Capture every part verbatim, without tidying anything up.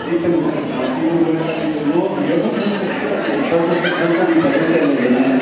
Dicen, dicen, no, yo no sé qué pasa, es que canta diferente a los demás.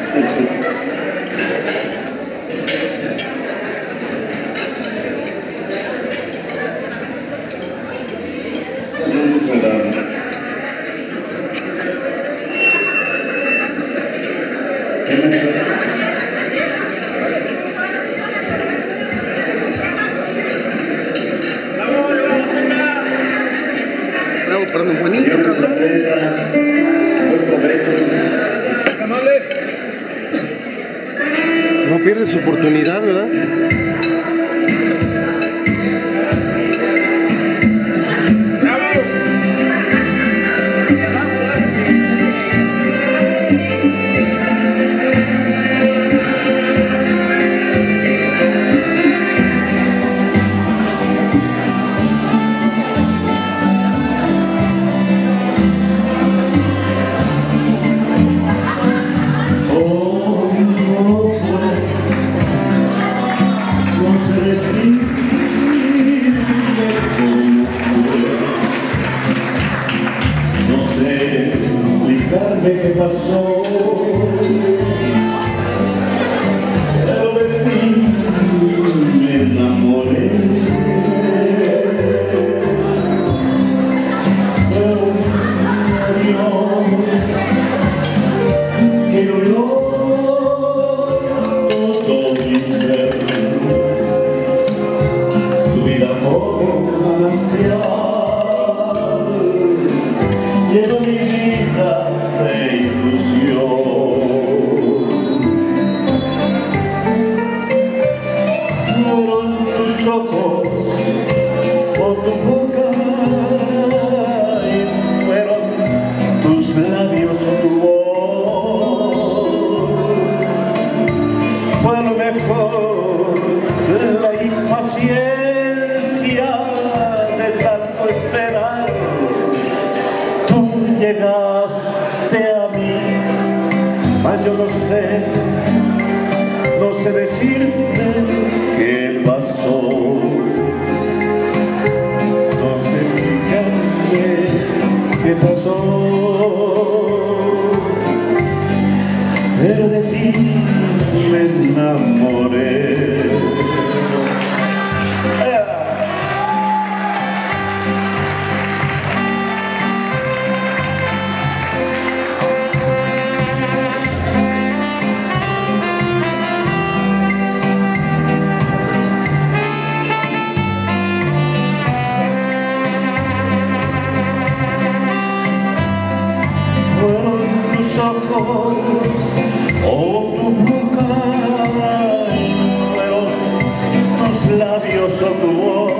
Bravo, perdón, bonito, cabrón. No pierdes su oportunidad, ¿verdad? ¿Qué pasó? Pero de ti me enamoré. Fue un adiós que lloró todo mi ser. Tu vida como una manantial llenó mi vida de ilusión. Fueron tus ojos o tu boca, y fueron tus labios o tu voz. Fue lo mejor la impaciencia de tanto esperar. Tú llegaste a mí, mas yo no sé, no sé decirte qué pasó. No sé explicarte qué pasó, pero de ti me enamoré. Fueron tus ojos o tu boca, fueron tus labios o tu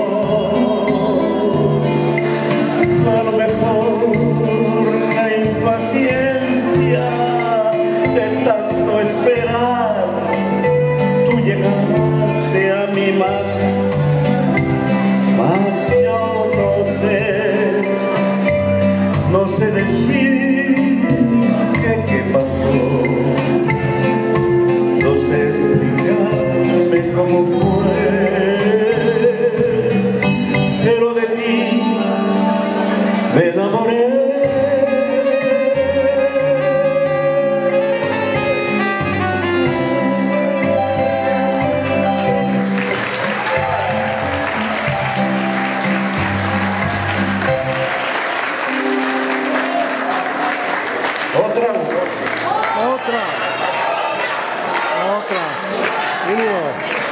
voz. Fue lo mejor la impaciencia de tanto esperar. Tú llegaste a mí más, más yo no sé, no sé decir qué pasó, no sé explicarme cómo fue, pero de ti me enamoré. Otra, Otra. Otra. Uno.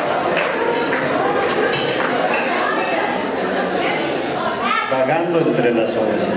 vagando entre las olas.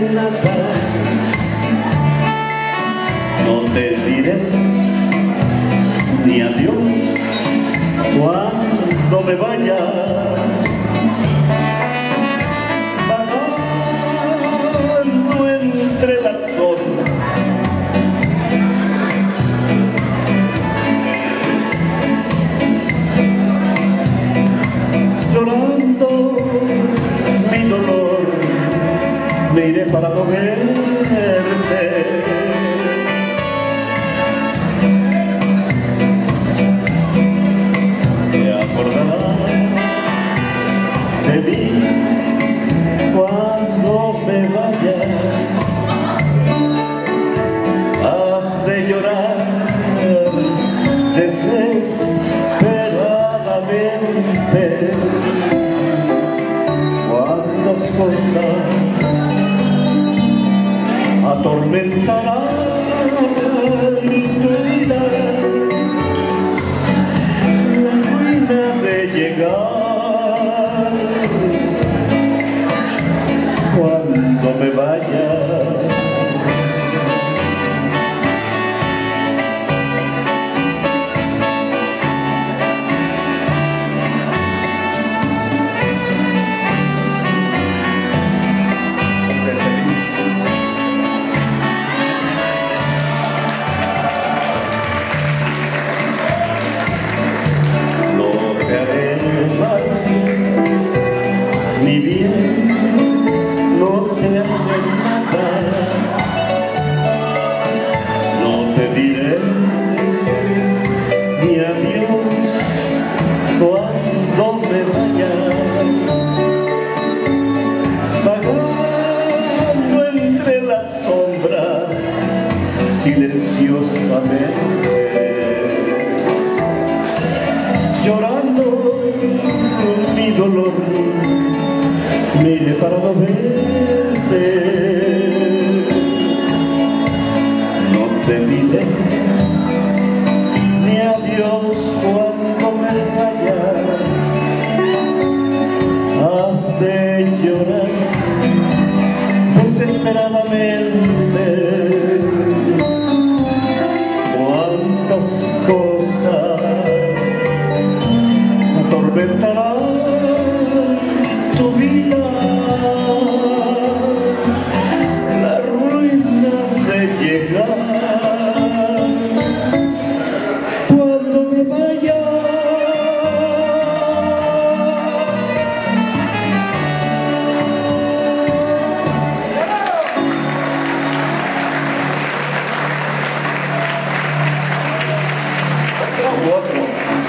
nada, no te diré ni adiós cuando me vaya. Vagando entre las sombras, llorando mi dolor, me iré para no verte. Te acordarás de mí cuando me vaya. Has de llorar desesperadamente. Cuántas cosas atormentarán tu vida, la ruina de llegar cuando me vaya. Ni bien, no te haré nada, no te diré ni adiós cuando me vaya. Vagando entre las sombras, silenciosamente, llorando mi dolor, me iré para no verte. No te diré ni adiós cuando me vaya. Has de llorar desesperadamente. Cuántas cosas atormentarán tu vida, la ruina de llegar cuando me vaya. Otro u otro.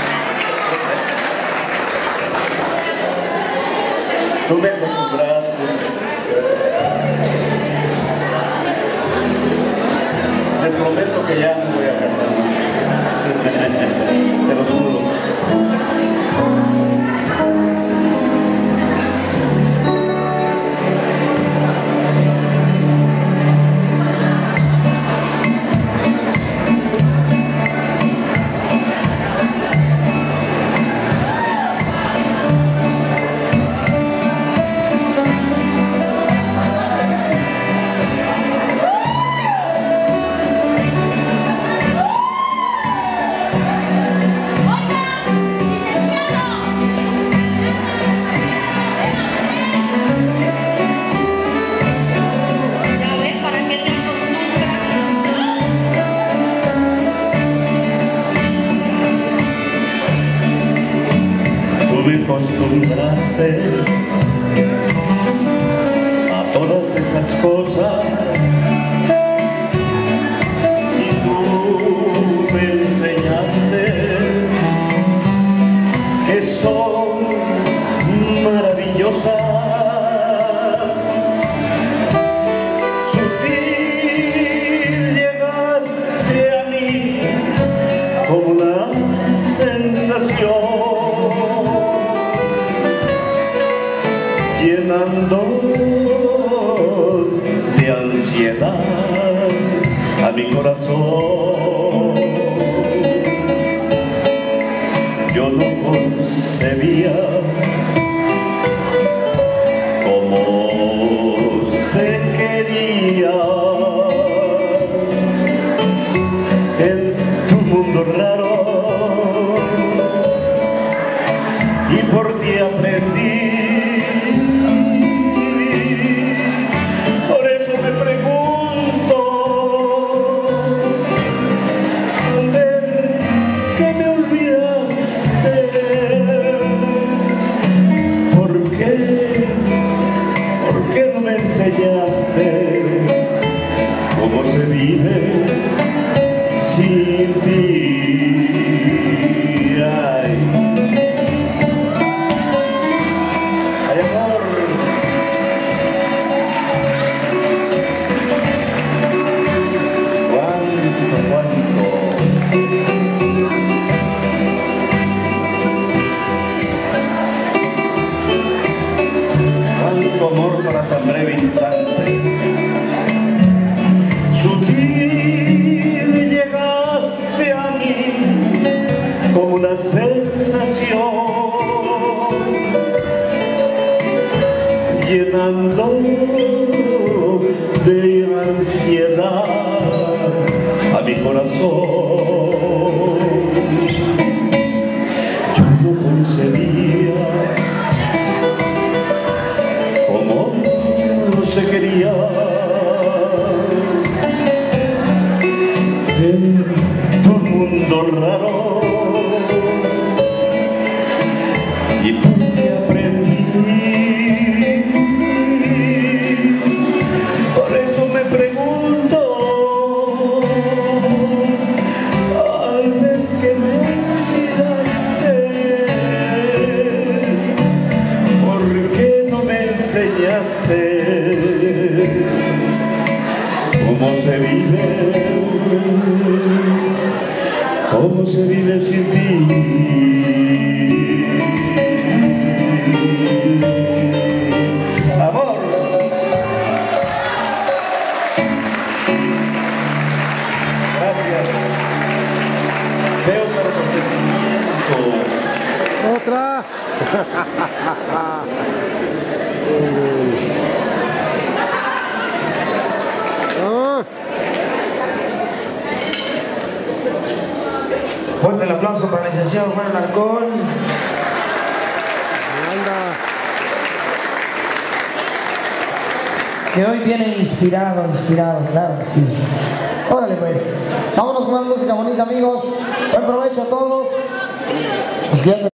Tú me acostumbraste. Les prometo que ya no voy a cantar más cosas. Se los juro. Me acostumbraste a todas esas cosas y tú me enseñaste que son maravillosas. Sutil llegaste a mí como una sensación, llenando de ansiedad a mi corazón. Yo no concebía cómo se quería vive sin ti? Ay, ay amor, cuánto, cuánto, cuánto amor para tan breve instante. Sutil llegaste a mí como una sensación, llenando de ansiedad a mi corazón. Yo no concebía cómo se quería en tu mundo raro, y porque aprendí. Por eso me pregunto, al ver que me miraste, ¿por qué no me enseñaste cómo se vive? ¿Cómo se vive sin ti? Amor. Gracias. Feo pero con sentimiento. Otra. Ah. Fuerte el aplauso para el licenciado Juan Alarcón. Anda. Que hoy viene inspirado, inspirado, claro que sí. Órale pues. Vámonos con más música bonita, amigos. Buen provecho a todos.